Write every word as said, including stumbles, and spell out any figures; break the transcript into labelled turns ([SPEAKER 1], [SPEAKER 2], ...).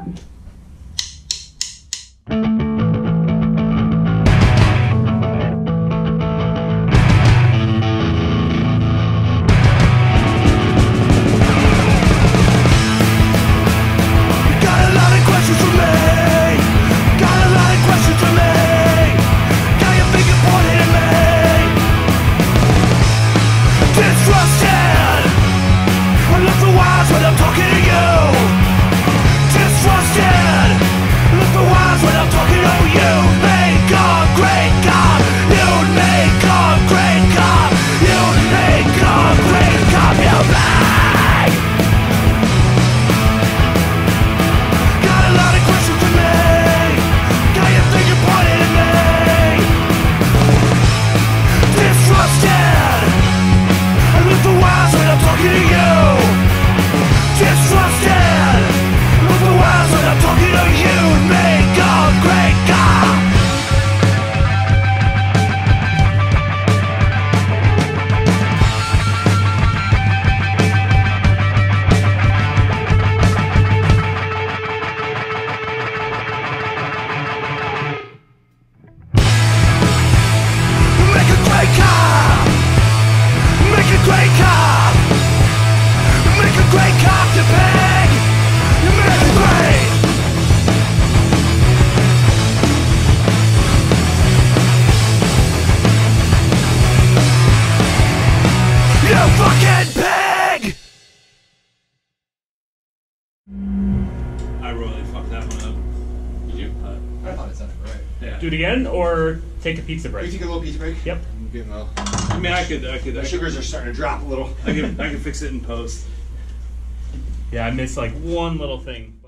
[SPEAKER 1] Do it again, or take a pizza break?
[SPEAKER 2] Can you take a little pizza break?
[SPEAKER 1] Yep.
[SPEAKER 2] I'm getting low.
[SPEAKER 3] I mean, I could, I could.
[SPEAKER 2] The
[SPEAKER 3] I
[SPEAKER 2] sugars
[SPEAKER 3] could,
[SPEAKER 2] are starting to drop a little.
[SPEAKER 3] I can, I can fix it in post.
[SPEAKER 1] Yeah, I missed like one little thing.